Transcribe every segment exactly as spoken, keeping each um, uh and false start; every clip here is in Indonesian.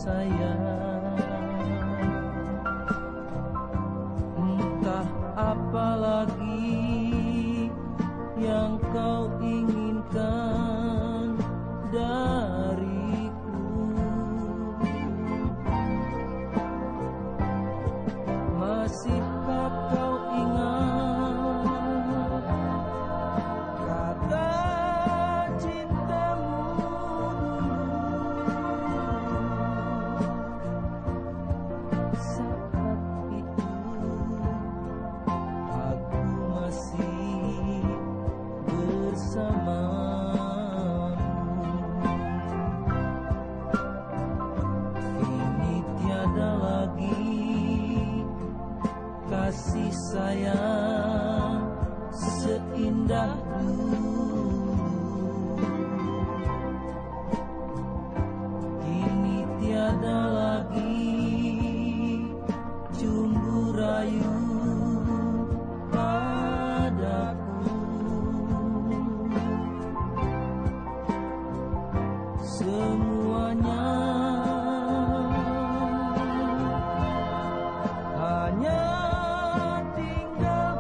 sayang. Entah apa lagi yang kau inginkan dariku. Masihkah kau ingat kata cintamu dulu? Saat itu aku masih bersamamu. Kini tiada lagi kasih sayang seindah dulu. Kini tiada lagi cumbu rayu padaku. Semuanya hanya tinggal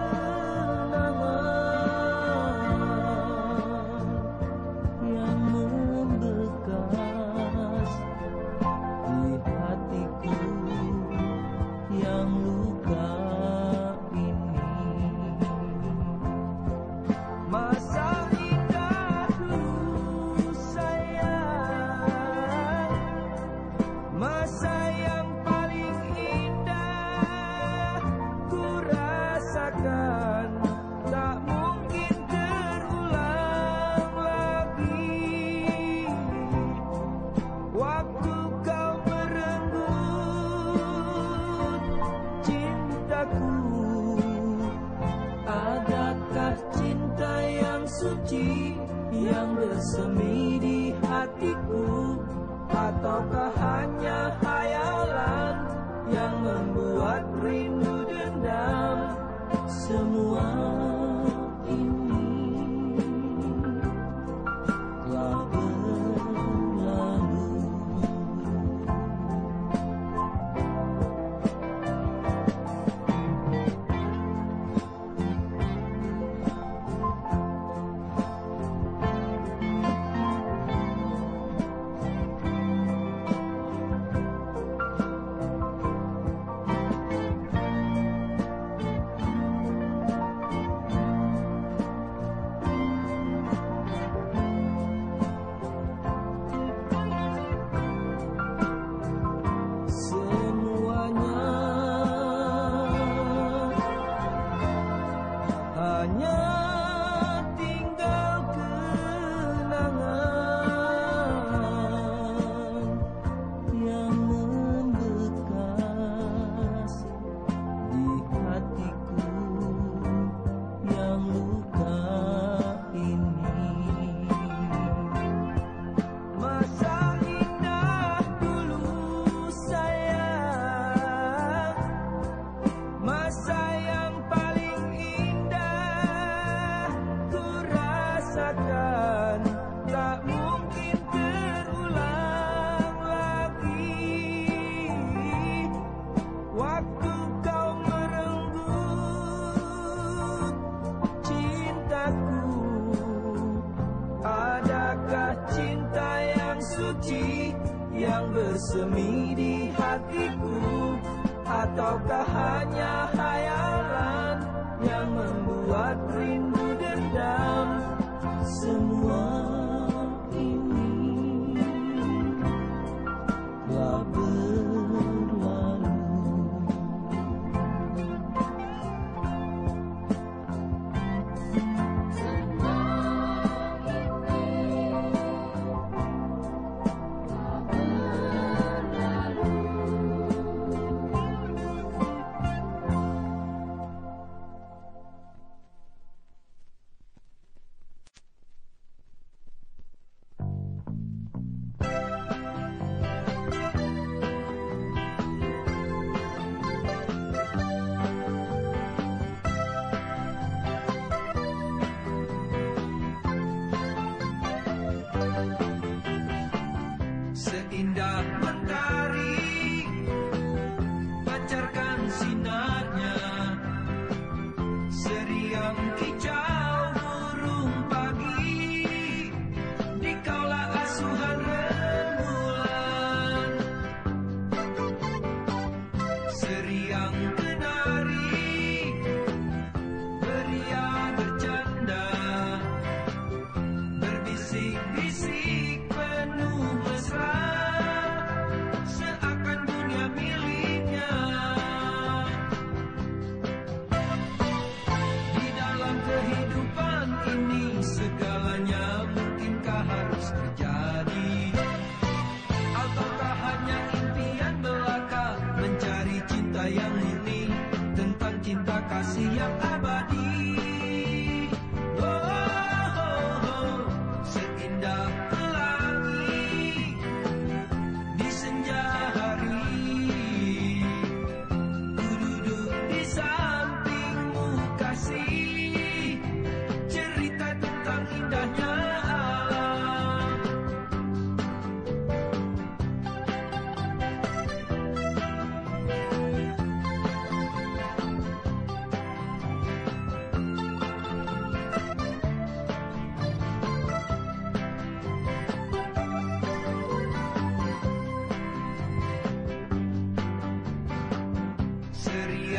kenangan yang membekas di hatiku yang luka ini. Masa indah dulu sayang, masa yang paling indah ku rasakan, tak mungkin terulang lagi. Waktu kau merenggut cintaku, adakah cinta yang suci yang bersemi di hatiku, ataukah hanya hayalan yang membuat rindu dendam? Semua ini telah berlalu. Semuanya hanya tinggal kenangan yang membekas di hatiku yang luka ini. Masa indah dulu sayang, masa yang paling indah ku rasakan, tak mungkin terulang lagi. Waktu kau merenggut cintaku, adakah cinta yang suci yang bersemi di hatiku, ataukah hanya hayalan yang membuat rindu dendam? Semua ini telah berlalu.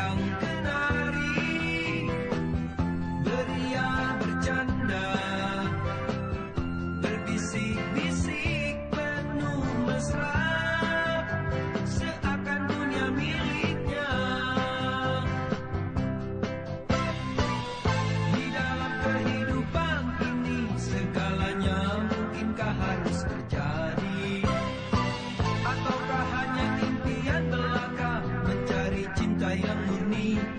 yang kenari, beria bercanda, berbisik-bisik penuh mesra, seakan dunia miliknya. Di dalam kehidupan ini segalanya mungkinkah harus terjadi, ataukah hanya impian belaka mencari cinta yang murni?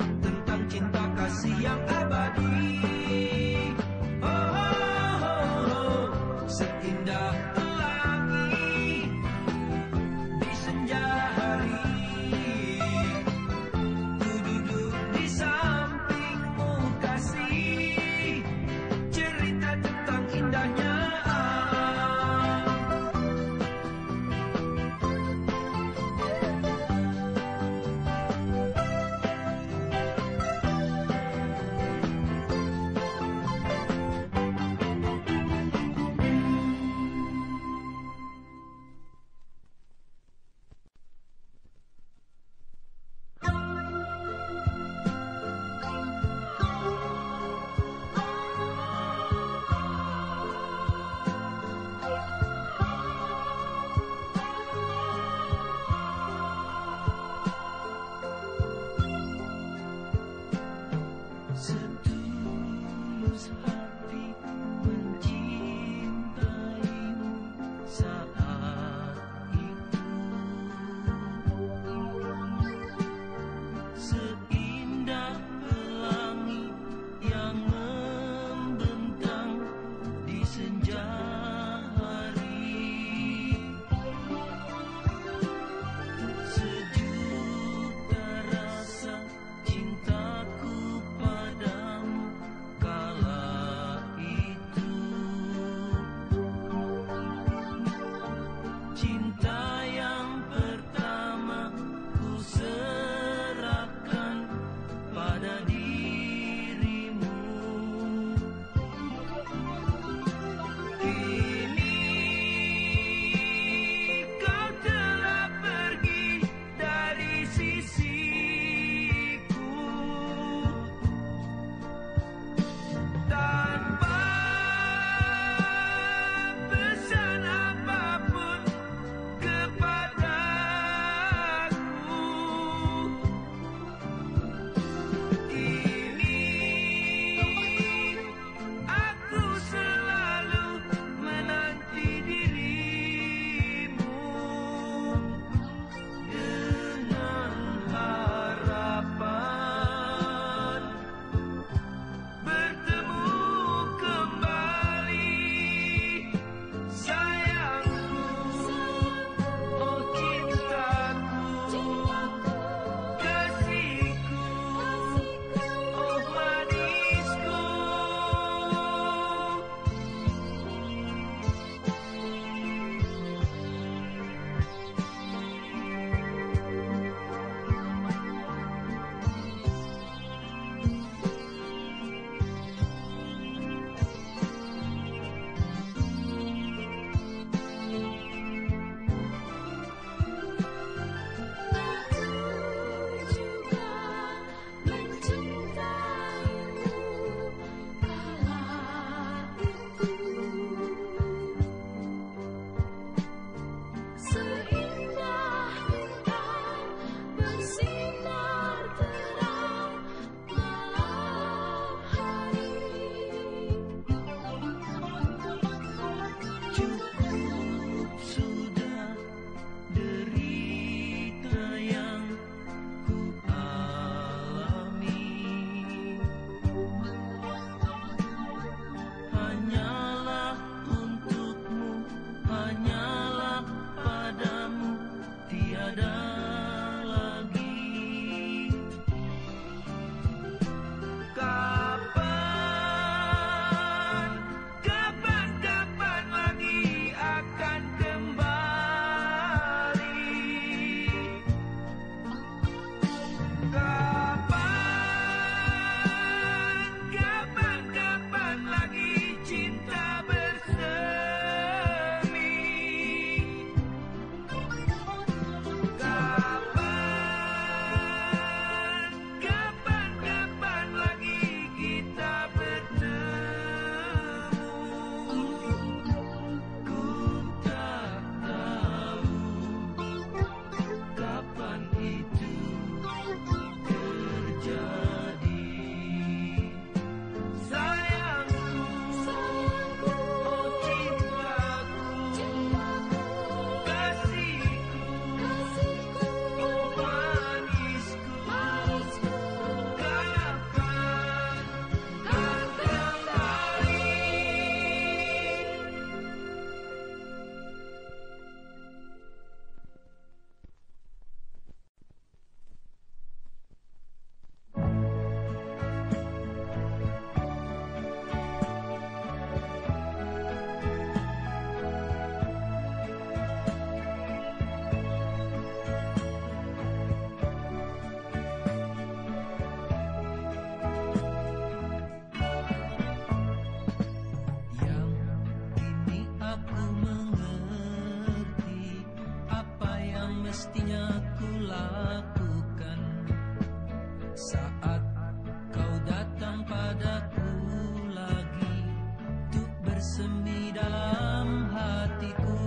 mestinya ku lakukan saat kau datang padaku lagi untuk bersemi dalam hatiku.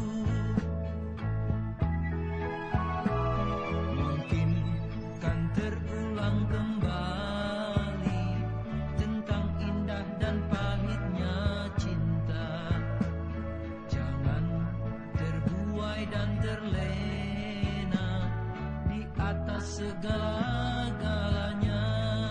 Mungkin kan terulang kembali tentang indah dan pahitnya cinta. Jangan terbuai dan terlena di atas segala-galanya.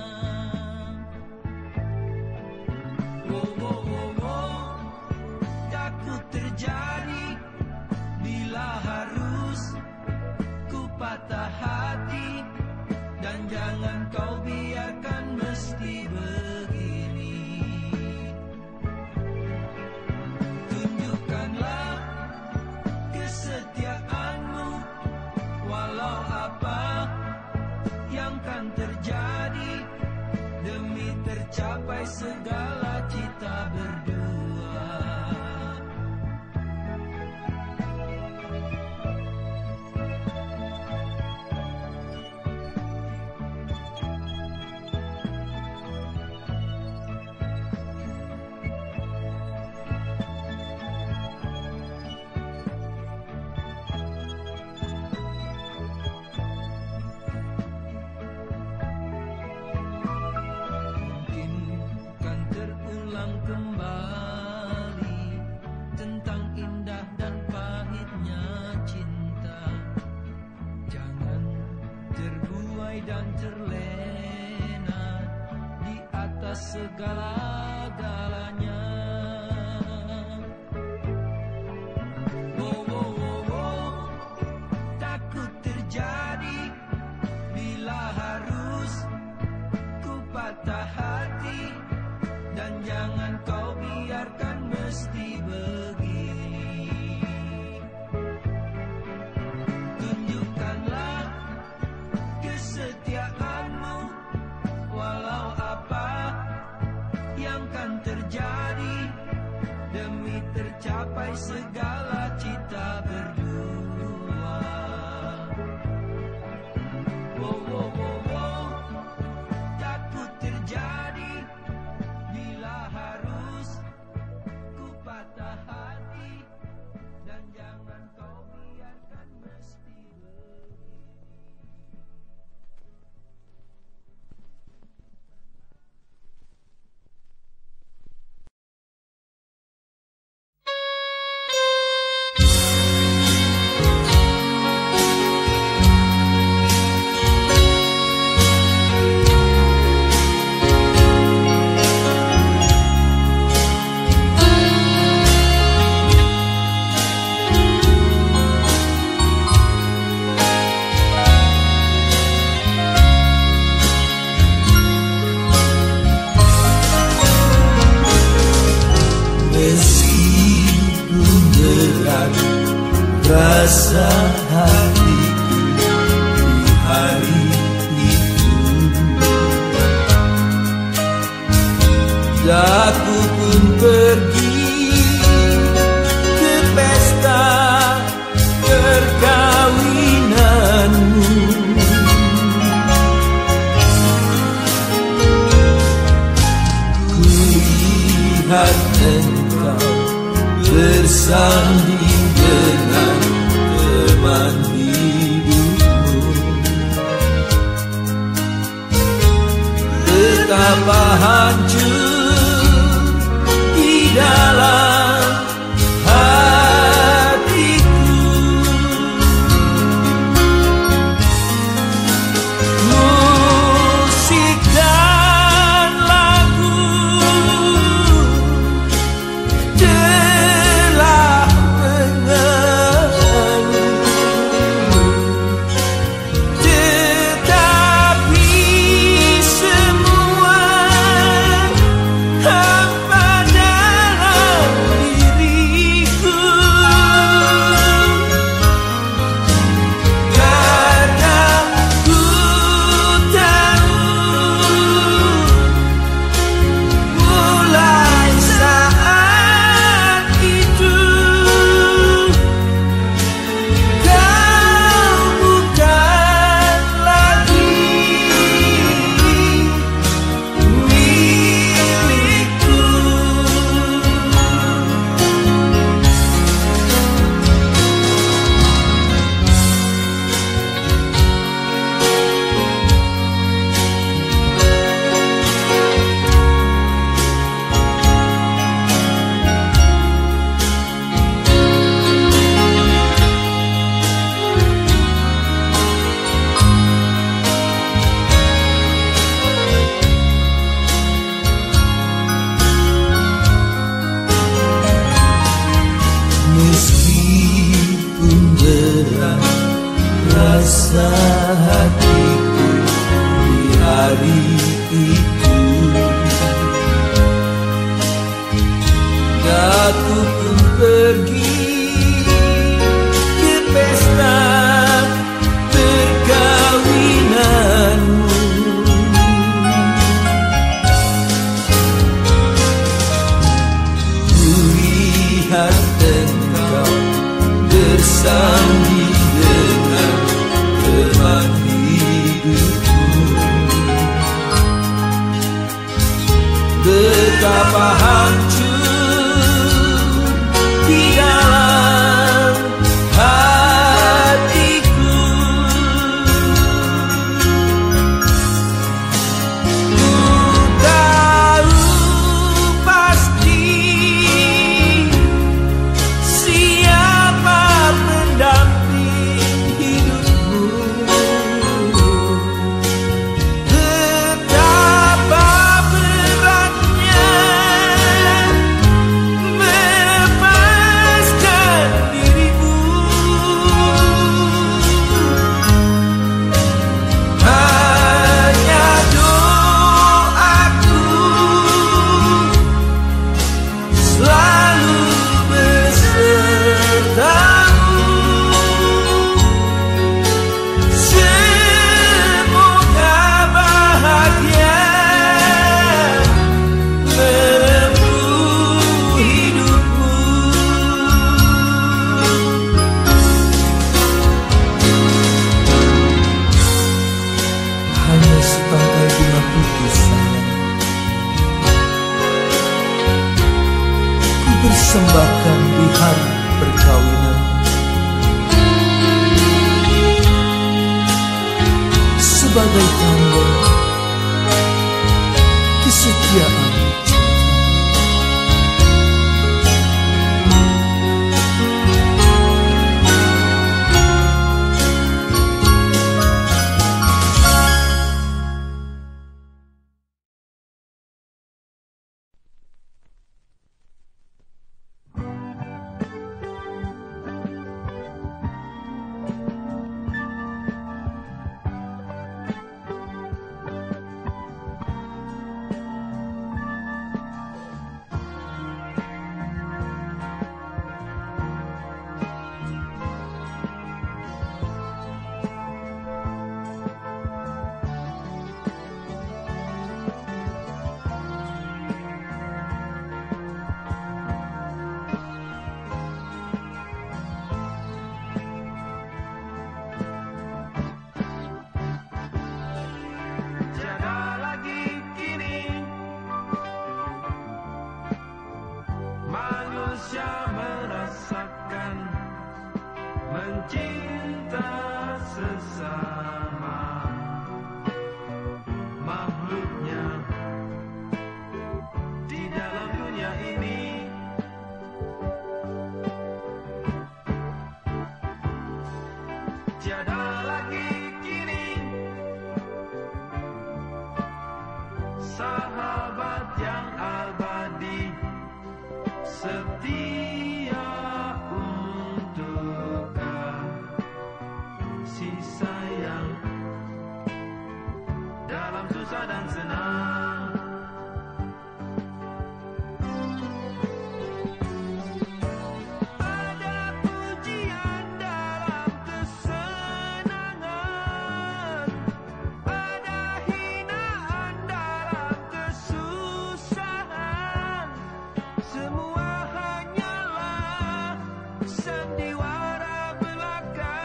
Wow, wow, wow, wow. Takut terjadi bila harus ku patah hati, dan jangan kau biarkan mesti begini. Tunjukkanlah kesetiaanmu walau apa yang kan terjadi, demi tercapai segala cita berdua. Mungkin kan terulang kembali tentang indah dan pahitnya cinta. Jangan terbuai dan terlena di atas segala-galanya. Wow, wow, wow, wow. Takut terjadi bila harus ku patah hati, dan jangan kau biarkan mesti begini. Tunjukkanlah kesetiaanmu walau apa yang kan terjadi, demi tercapai segala cita berdua. Wow, wow, wow, wow. Takut terjadi bila harus ku patah hati, dan jangan kau biarkan mesti begini. Meskipun berat rasa hatiku di hari itu, aku pun pergi ke pesta perkawinanmu. Kulihat engkau bersanding dengan teman hidupmu. Betapa hancur di dalam hatiku. Musik dan lagu telah mengeluh, tetapi semua hampa dalam rasa hatiku di hari itu. Aku pun pergi ke pesta perkawinanmu. Kulihat engkau bersanding dengan teman hidupku. Betapa hancur di dalam hatiku. Ku tahu pasti siapa pendamping hidupmu. Betapa beratnya melepaskan dirimu. Hanya doaku selalu besertamu. Semoga bahagia menempuh hidupmu. Hanya sepangkai bunga putih sayang, ku persembahkan di hari perkawinan. Sebagai tanda kesetiaan cinta.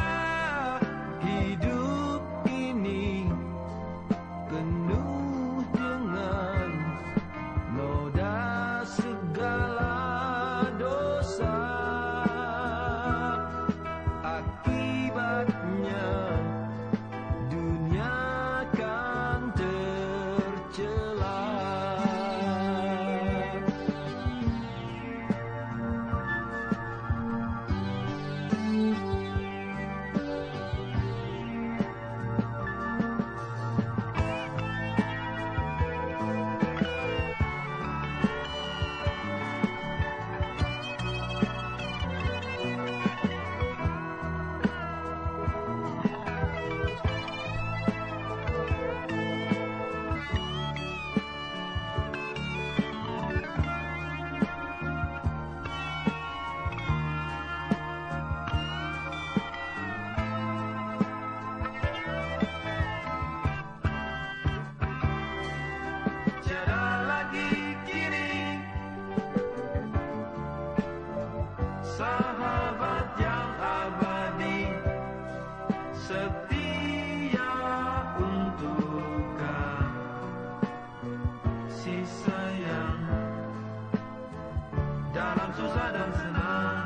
Hidup ini penuh setia untuk kasih sayang dalam susah dan senang.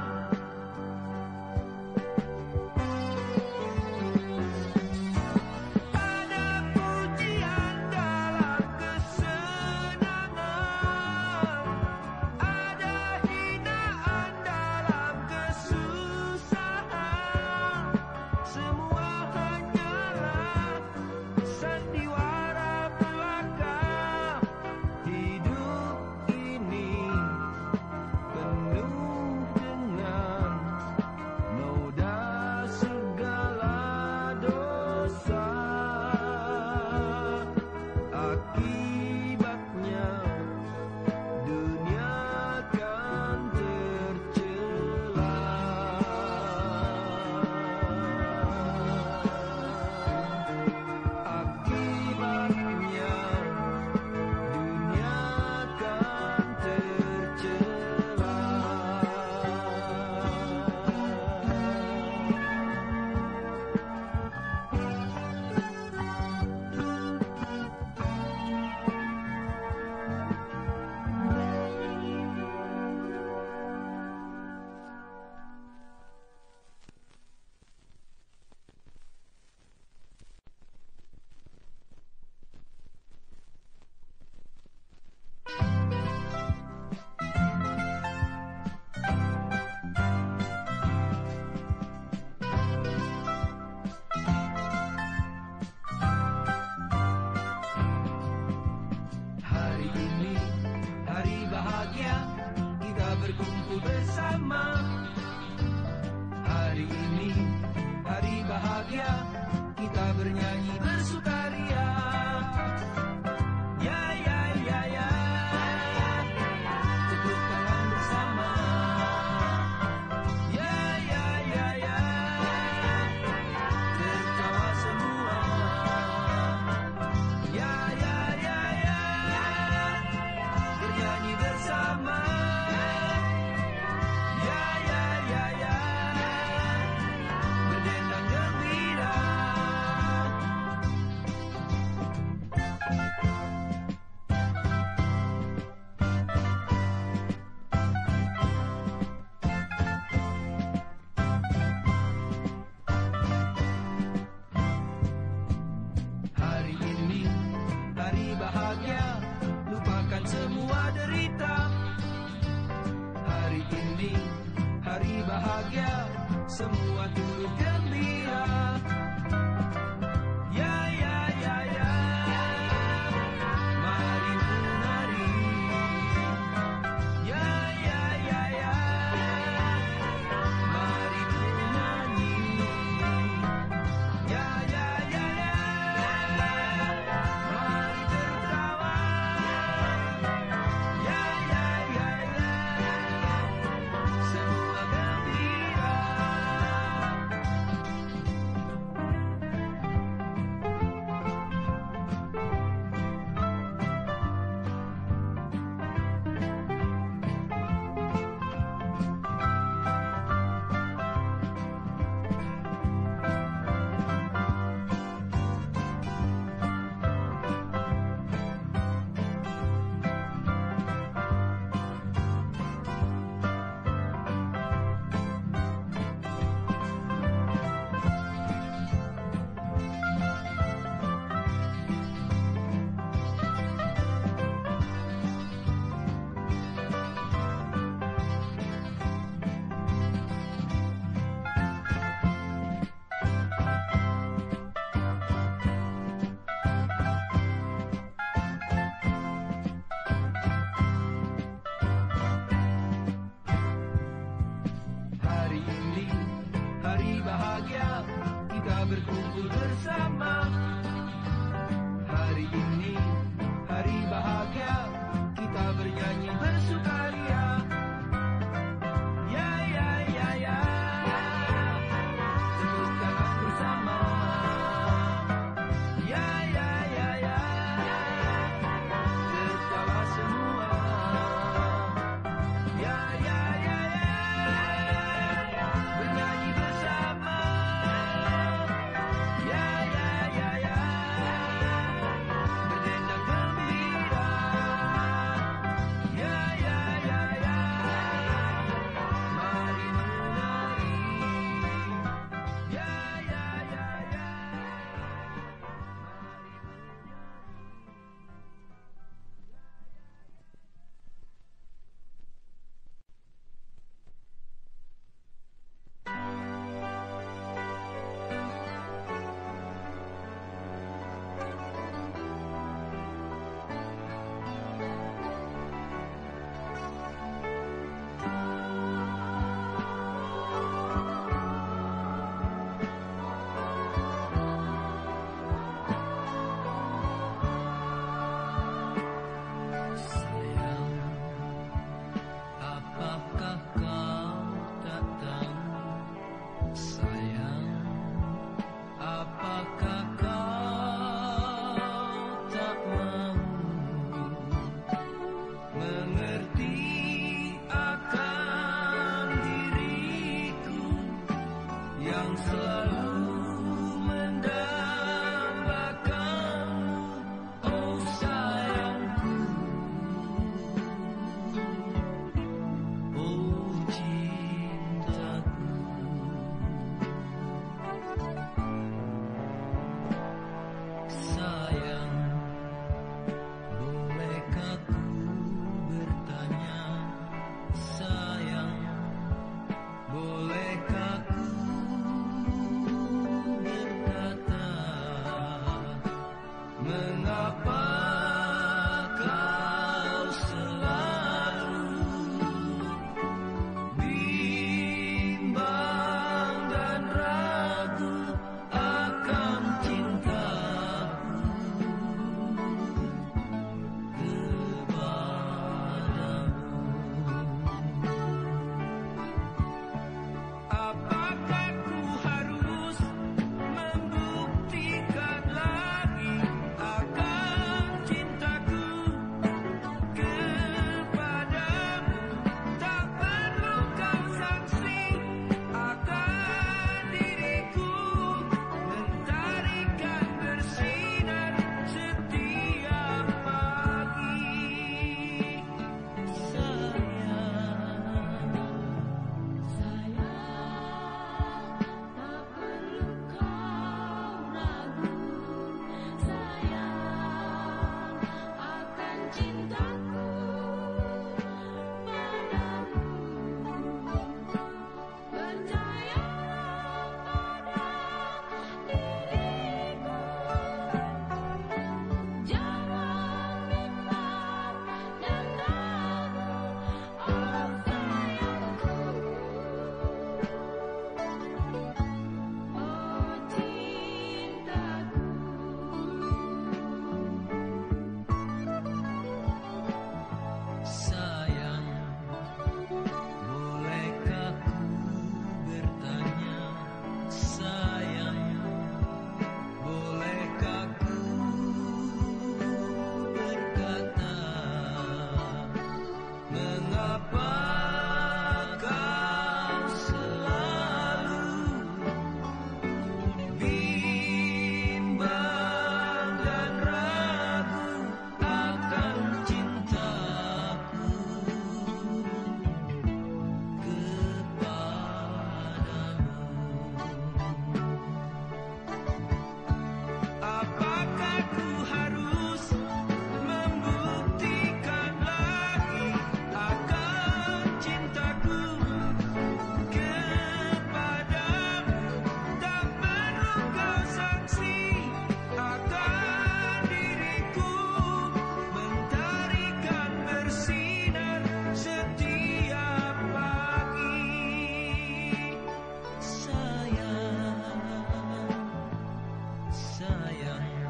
Sayang,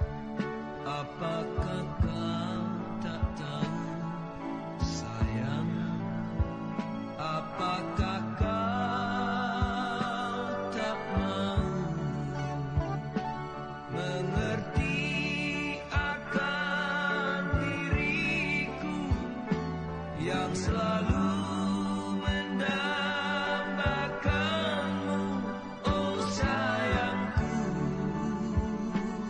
apakah kau tak tahu? Sayang, apakah kau tak mau mengerti akan diriku yang selalu mendambakanmu, oh sayangku.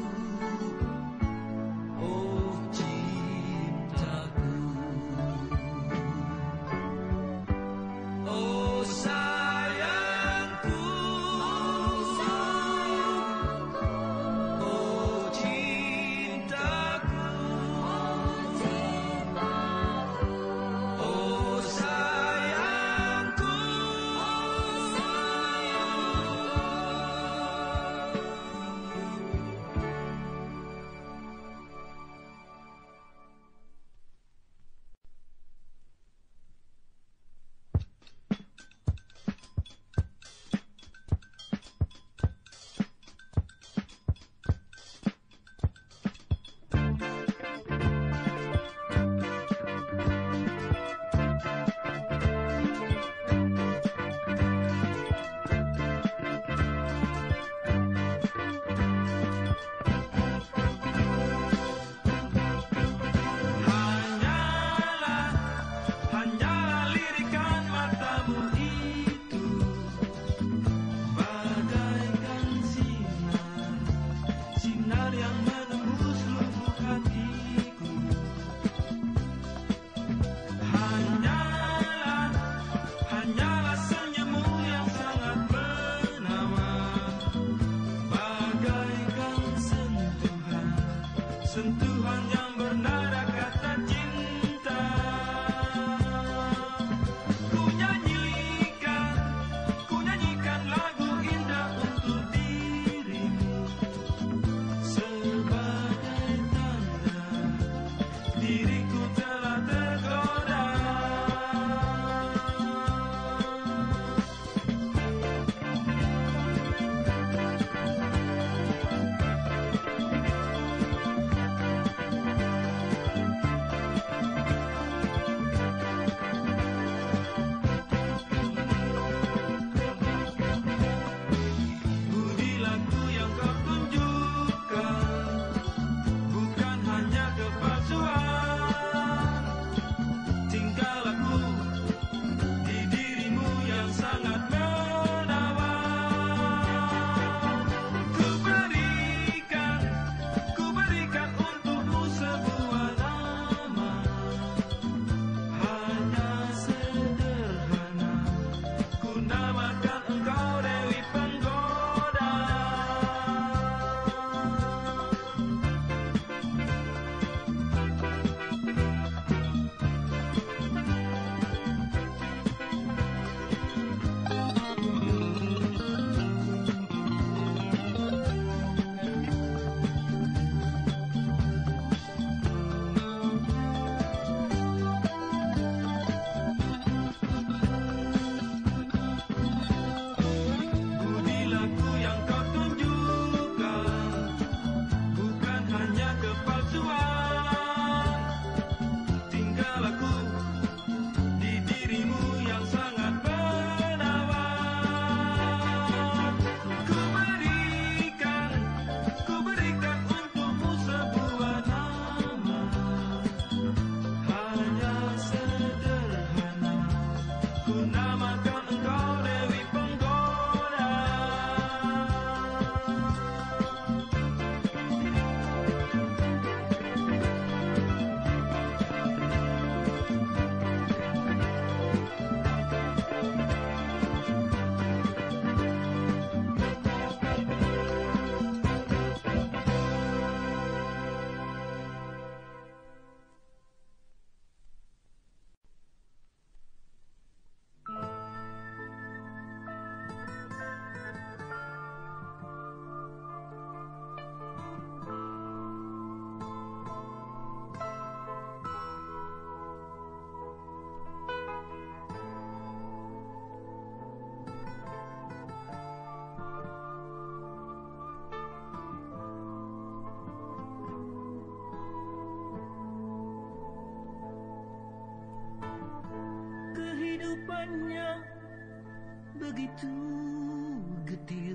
kehidupannya begitu getir,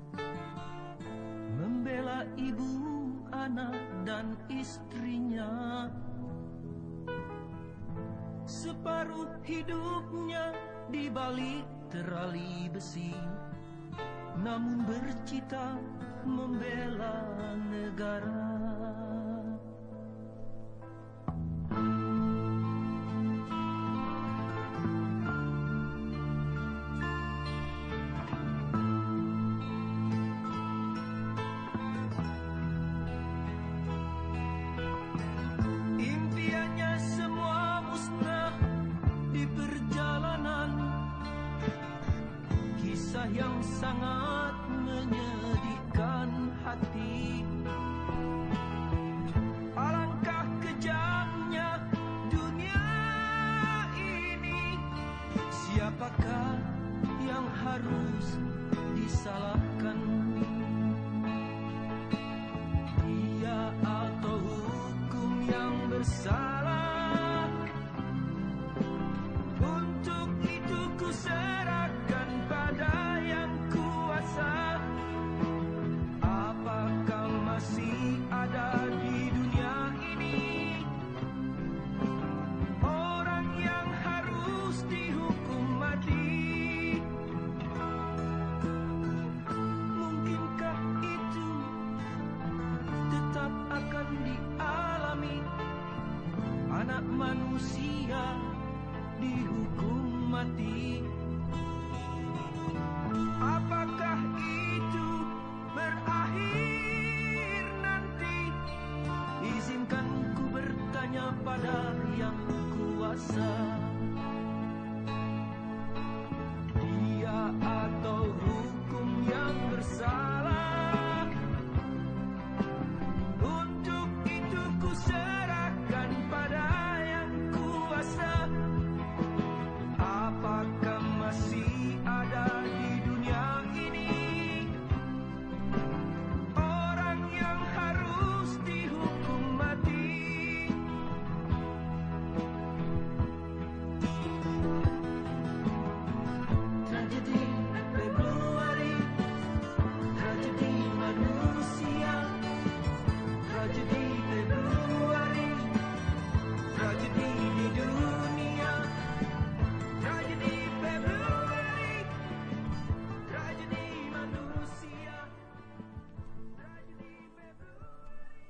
membela ibu, anak, dan istrinya. Separuh hidupnya di balik terali besi, namun bercita membela negara. Impiannya semua musnah di perjalanan, kisah yang sangat menyedihkan hati. Alangkah kejamnya dunia ini, siapakah yang harus disalahkan? Dia atau hukum yang bersalah? Untuk itu ku serahkan pada yang kuasa. Apakah masih ada di dunia ini orang yang harus dihukum mati? Mungkinkah itu tetap akan dialami? Anak manusia dihukum mati. Apakah itu berakhir nanti? Izinkan ku bertanya pada yang kuasa. Dia atau hukum yang bersalah? Untuk itu ku serahkan pada yang kuasa. Apakah masih ada di dunia ini orang yang harus dihukum mati? Tragedi Februari, tragedi manusia. Tragedi Februari, tragedi di dunia. Tragedi Februari, tragedi manusia. Tragedi Februari.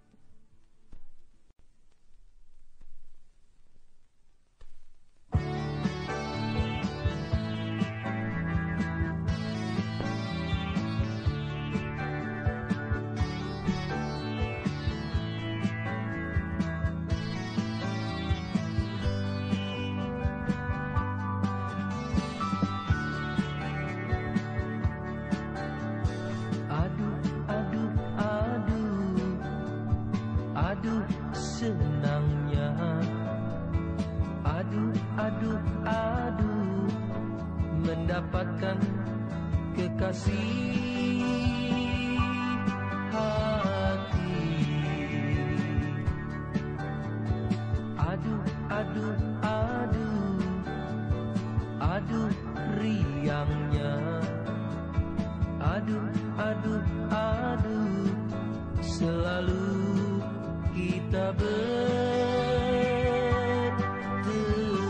Aduh, aduh, aduh, aduh senangnya. Aduh, aduh, aduh, mendapatkan kekasih hati. Aduh, aduh, aduh, aduh riangnya. Aduh, aduh, aduh, selalu kita bertemu.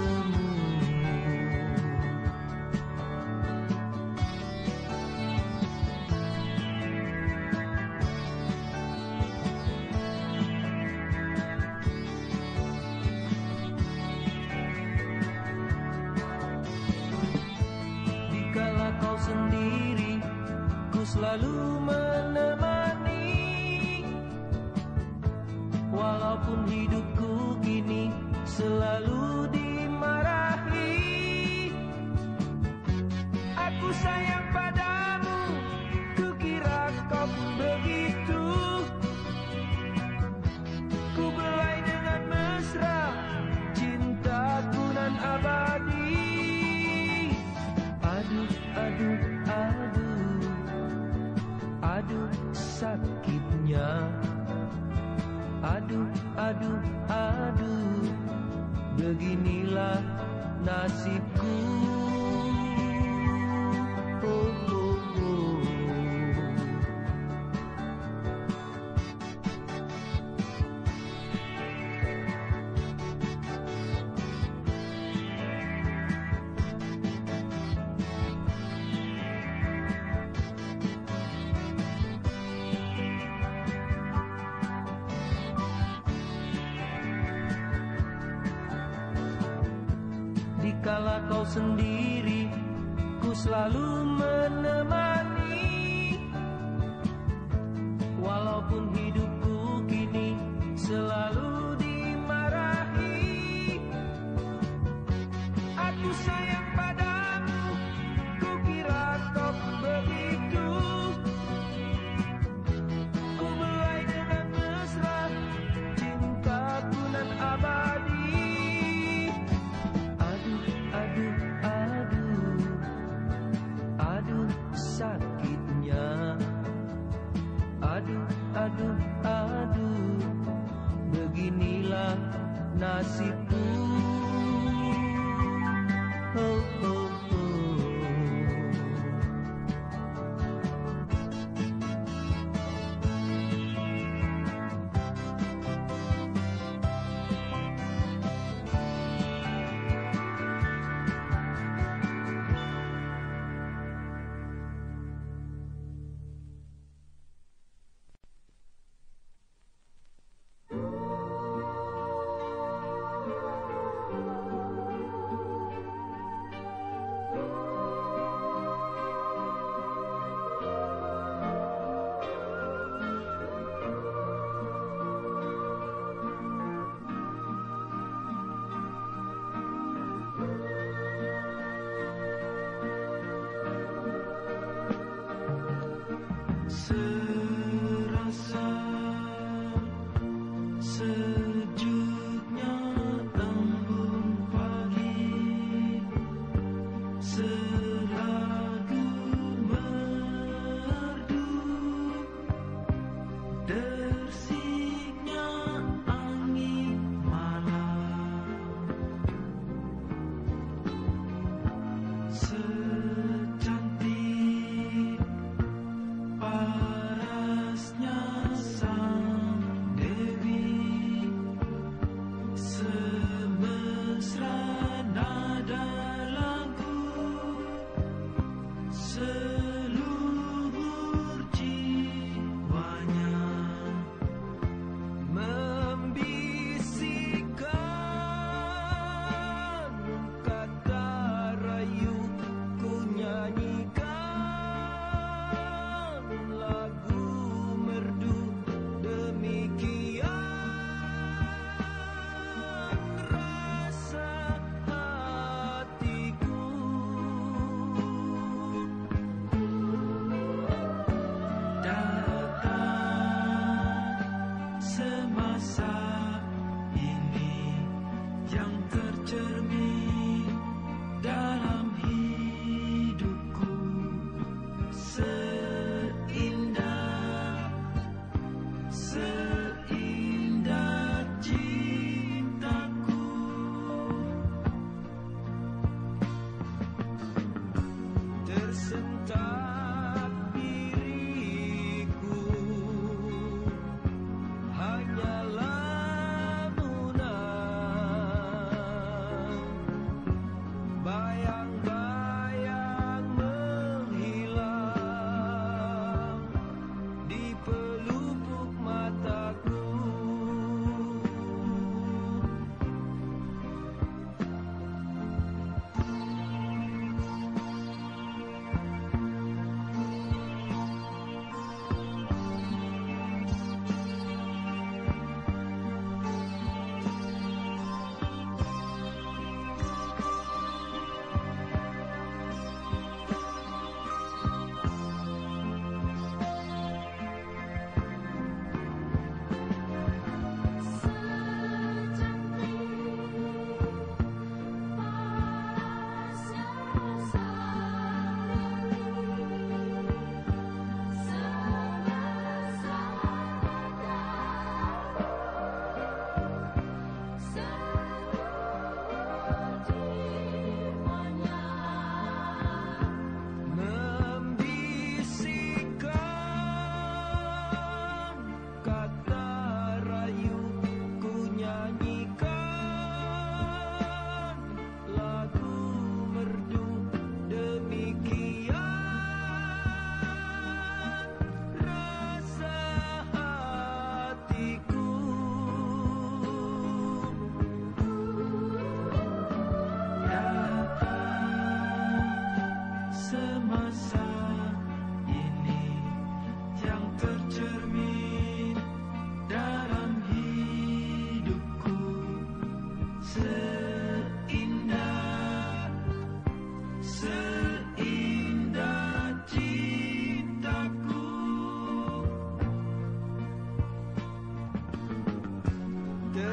Dikala kau sendiri, ku selalu menemani. Walaupun hidupku kini selalu dimarahi, aku sayang padamu, ku kira kau pun begitu. Ku belai dengan mesra cintaku nan abadi. Aduh, aduh, aduh, aduh sakitnya. Aduh, aduh, aduh, beginilah nasibku. Oh, oh, oh. Dikala kau sendiri, ku selalu menemani. Walaupun hidupku kini selalu dimarahi, aku sayang padamu, ku kira kau begitu. Ku belai dengan mesra, cintaku nan abadi. Aduh, aduh, aduh sakitnya. Aduh, aduh, aduh, beginilah nasibku. Oh, oh, oh.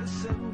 tersenyum.